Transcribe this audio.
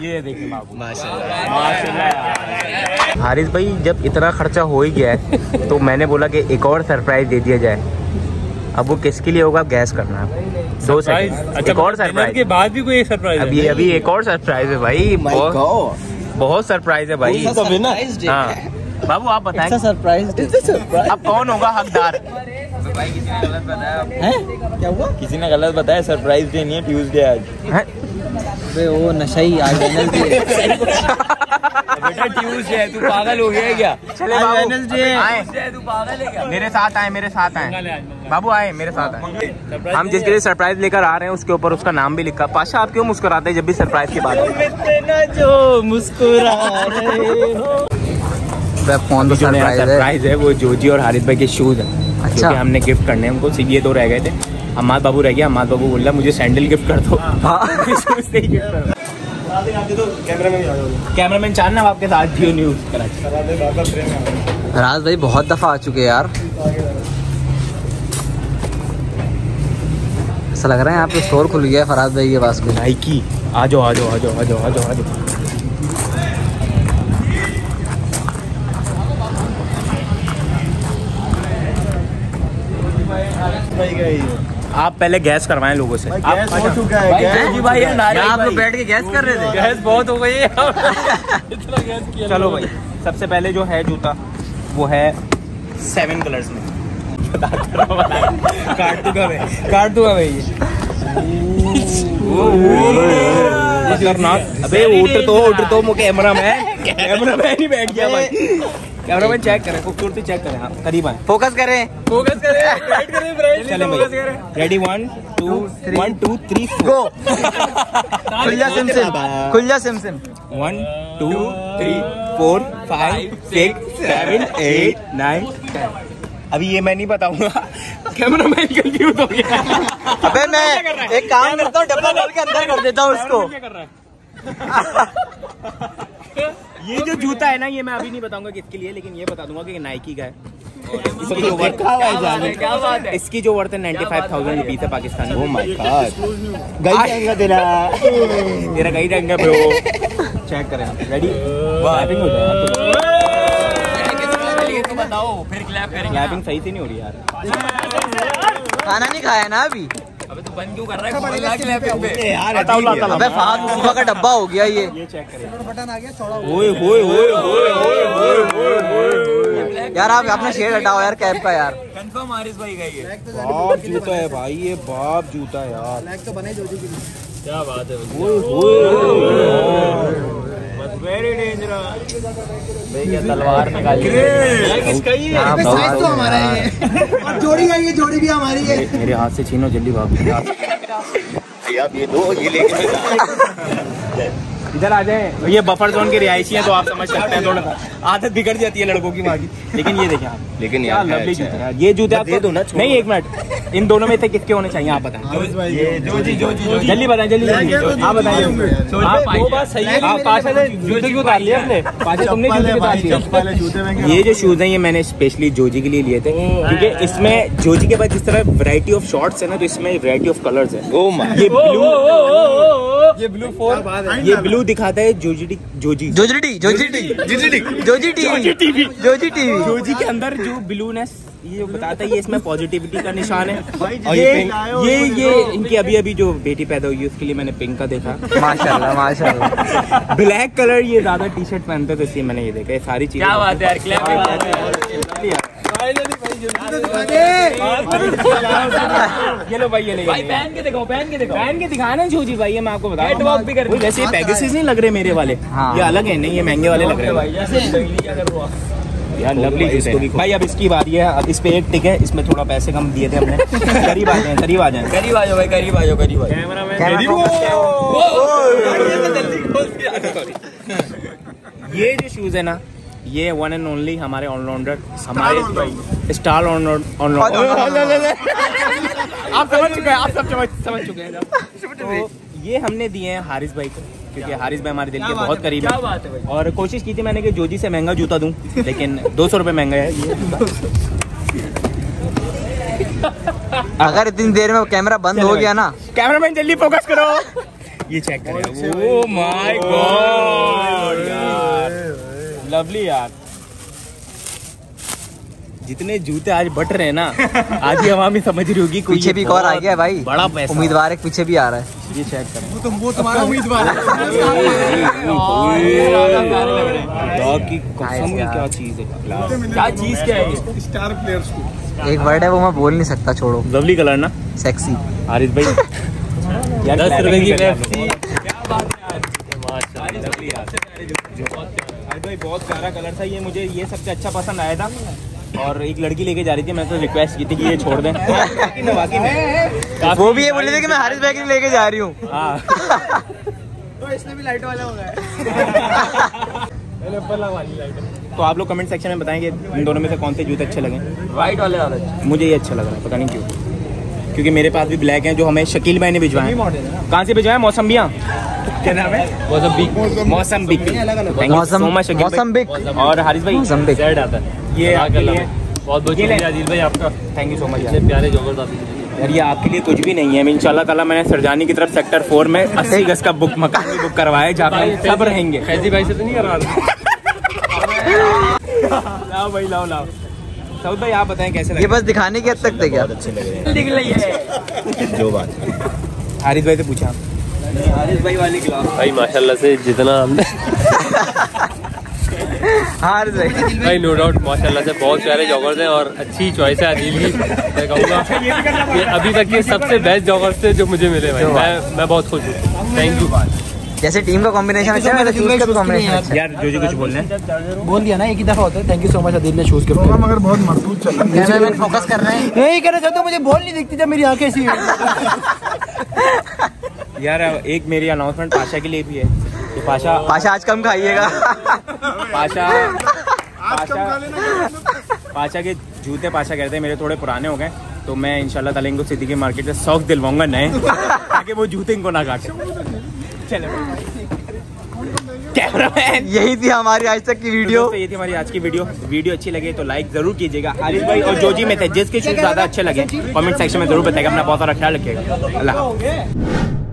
ये देखिए बाबू, माशाल्लाह। हारिस भाई जब इतना खर्चा हो ही गया है तो मैंने बोला कि एक और सरप्राइज दे दिया जाए। अब वो किसके लिए होगा गैस करना है। 2 सेकंड। अच्छा, एक और सरप्राइज के बाद भी कोई सरप्राइज? अभी एक और सरप्राइज है भाई, बहुत सरप्राइज है भाई। हाँ बाबू आप बताएं सरप्राइज अब कौन होगा हकदार? भाई किसी ने गलत बताया है? क्या हुआ? किसी ने गलत बताया, सरप्राइज डे नहीं है, ट्यूसडे आज है। वो नशा ही आज बेटा ट्यूसडे है, तू पागल हो गया क्या? चले वेडनेसडे तू पागल है क्या? मेरे साथ आए बाबू, आए मेरे साथ आए। हम जिसके लिए सरप्राइज लेकर आ रहे हैं उसके ऊपर उसका नाम भी लिखा। पाशा आप क्यों मुस्कुराते हैं जब भी सरप्राइज की बात है? जो मुस्कुरा रहे हो। कौन सा सरप्राइज है? वो जोजी और हारिस भाई के शूज है। अच्छा, हमने गिफ्ट करने हैं उनको। सिर्फ ये 2 रह गए थे। अम्माद बाबू रह गया। अम्माद बाबू बोल रहा मुझे सैंडल गिफ्ट कर दो। कैमरामैन चाहना आपके साथ जियो न्यूज़ कराची। राज भाई बहुत दफा आ चुके हैं यार। ऐसा लग रहा है यहाँ पे स्टोर खुल गया है फराज भाई के पास में। नाइकी आ जाओ। आप पहले गैस करवाएं लोगों से। गैस हो चुका है। आप लोग बैठ के गैस कर रहे थे। गैस बहुत हो गई है। इतना गैस किया। चलो भाई सबसे पहले जो है जूता वो है 7 कलर्स में। काट दूंगा भाई। अबे उठ तो कैमरामैन ही बैठ गया भाई। कैमरामैन चेक करें, खूबसूरती चेक करें। हाँ करीब आए, फोकस करें। चले भाई, रेडी 1 2 3 गो। खुल जा सिम 1 2 3 4 5 6 7 8 9 10। अभी ये मैं नहीं बताऊंगा, कैमरामैन कंफ्यूज हो गया। अबे मैं एक काम करता हूँ, डब्बा खोल के अंदर कर देता हूँ उसको। ये जो जूता है ना ये मैं अभी नहीं बताऊंगा किसके लिए, लेकिन ये बता दूंगा कि नाइकी का है। इसकी जो वर्थ है 95,000 रुपीज है पाकिस्तानी। ओह माय गॉड, तेरा गई टंगा ब्रो। चेक करें आप। रेडी? क्लैपिंग हो जाए तो बताओ, फिर क्लैप करेंगे। क्लैपिंग सही से नहीं हो रही यार। खाना नहीं खाया ना अभी? अबे तो बंद क्यों कर रहा है? अबे फालतू का डब्बा हो गया ये चेक करें। बटन आ गया चौड़ा। यार आप अपना शेड हटाओ यार कैप का यार। कंफर्म हारिस भाई का ये बाप जूता है भाई, ये बाप जूता है यार। ब्लैक तो बने जोजी की। क्या बात है, वेरी डेंजरस भैया। तलवार निकाली किसका? ये साइज तो हमारा है और जोड़ी है, ये जोड़ी भी हमारी है। मेरे हाथ से छीनो जल्दी भाग। आप ये दो, ये लेके इधर आ जाए। ये बफर जोन के रिहायशी है तो आप समझ सकते हैं, थोड़ा आदत बिगड़ जाती है लड़कों की वहाँ की। लेकिन ये देखिए आप, लेकिन यार लवली जूते यार। ये जूते आप दो ना। नहीं एक मिनट, इन दोनों में से किसके होने चाहिए आप बताएं। जल्दी बताएं, जल्दी आप बताइए। वो बात सही है। पाशा ने जूते क्यों उतार लिए अपने? पाशा तुमने जूते उतार लिए। ये जो शूज हैं ये मैंने स्पेशली जोजी के लिए लिए थे, क्योंकि इसमें जोजी के बाद जिस तरह वैरायटी ऑफ शॉर्ट्स है ना, तो इसमें वैरायटी ऑफ कलर्स है। ये ब्लू दिखाता है जोजी के अंदर जो ब्लूनेस ये बताता है, ये इसमें पॉजिटिविटी का निशान है। और ये इनकी अभी जो बेटी पैदा हुई है उसके लिए मैंने पिंक का देखा। माशाल्लाह। ब्लैक कलर ये ज्यादा टी शर्ट पहनते थे, इसलिए मैंने ये देखा। ये सारी चीजें क्या बात है यार। ये लो भाई, ये भाई पहन के दिखाना जोजी भाई। ये मैं आपको बता रहा हूँ वैसे ये पैकेजेस नहीं लग रहे मेरे वाले। ये अलग है, नहीं ये महंगे वाले लग रहे हैं यार। लवली जूते भाई। अब इसकी बारी है। अब इस पे एक टिक है, इसमें थोड़ा पैसे कम दिए थे हमने। करीब आ जाए करीब आ जाओ भाई, करीब आ जाओ। ये जो शूज है ना, ये वन एंड ओनली हमारे ऑलराउंडर, हमारे स्टार ऑलराउंडर। आप समझ चुके हैं, आप सब समझ चुके हैं। तो ये हमने दिए हैं हारिस भाई को, क्योंकि हारिस भाई हमारे दिल के बहुत करीब है। और कोशिश की थी मैंने कि जोजी से महंगा जूता दूं, लेकिन 200 रुपये महंगा है ये। अगर इतनी देर में कैमरा बंद हो गया ना, कैमरामैन जल्दी फोकस करो। ये चेक करें। ओह माय गॉड यार, लवली यार। जितने जूते आज बट रहे हैं ना, आज ही हवा में समझ रही होगी। पीछे भी एक और आ गया भाई, बड़ा पैसा उम्मीदवार एक पीछे भी आ रहा है। ये चेक करें। वो तुम्हारा उम्मीदवार है। की कसम, ये क्या चीज है? क्या चीज क्या है? स्टार प्लेयर्स को एक वर्ड है वो मैं बोल नहीं सकता, छोड़ो। लवली कलर ना, सेक्सी। हारिस भाई यार 10 रुपए की पेप्सी। क्या बात है यार, लवली यार। हारिस भाई बहुत प्यारा कलर था ये, मुझे ये सबसे अच्छा पसंद आया था। और एक लड़की लेके जा रही थी, मैं तो रिक्वेस्ट की थी कि ये छोड़ दें। वाकई में वो भी ये बोले थे कि मैं हारिस भाई के लिए लेके जा रही हूँ। हाँ तो इसने भी लाइट वाला होगा। तो आप लोग कमेंट सेक्शन में बताएंगे इन दोनों में से कौन से जूते अच्छे लगे। व्हाइट वाले ज्यादा अच्छे। मुझे ये अच्छा लग रहा है, पता नहीं क्यों, क्योंकि मेरे पास भी ब्लैक हैं जो हमें शकील भाई ने भिजवाए। कहाँ से भिजवाए? मौसम्बिया, क्या नाम है? मौसम्बिक। मौसम्बिक। और हारिस भाई मौसम्बिक रेड आता है ये आपके लिए बहुत बहुत शुक्रिया आदिल भाई आपका, थैंक यू सो मच इतने प्यारे जॉगर्स आप यार। ये आपके लिए कुछ भी नहीं है। इंशाल्लाह ताला मैंने सरजानी की तरफ सेक्टर 4 में 80 गज का मकान भी बुक करवाया है, जहाँ पे सब रहेंगे। फैजी भाई से तो नहीं करवा रहा? लाओ भाई, लाओ लाओ। सऊद भाई आप बताएं कैसे लगे? ये बस दिखाने की हद तक थे क्या? अच्छे लग रहे हैं जो बात। हारिस भाई से पूछा, हारिस भाई वाली क्लास भाई माशाल्लाह से जितना हमने हारिस भाई भाई नो डाउट माशाल्लाह से बहुत प्यारे जॉगर्स हैं और अच्छी चॉइस है आदिल की। मैं कहूँगा कि अभी तक ये सबसे बेस्ट जॉगर्स थे जो मुझे मिले भाई। मैं बहुत खुश हूँ, थैंक यू। जैसे टीम का कॉम्बिनेशन अच्छा है, शूज का भी कॉम्बिनेशन अच्छा है। यार जो कुछ बोल रहे हैं बोल दिया ना एक ही दफा होता है। Thank you so much Adil ने शूज के ऊपर। मगर बहुत मजबूत चल रहा है। फोकस कर रहे हैं। यही कहना चाहता हूँ, मुझे बॉल नहीं दिखती जब मेरी आंखें ऐसी यार। एक मेरी अनाउंसमेंट पाशा के लिए भी है कि पाशा आज कम खाइएगा। पाशा के जूते पाशा कहते हैं मेरे थोड़े पुराने हो गए, तो मैं इंशाल्लाह ताला इनको सिद्दीकी मार्केट से शौक दिलवाऊंगा नए, ताकि वो जूते इनको ना काटे। चलो कैमरामैन, यही थी हमारी आज तक की वीडियो। ये थी हमारी आज की वीडियो अच्छी लगे तो लाइक जरूर कीजिएगा। हारिस भाई और जोजी में थे जिसके शूज ज्यादा अच्छे लगे कमेंट सेक्शन में जरूर बताएगा। अपना बहुत सारा ख्याल रखिएगा। अल्लाह।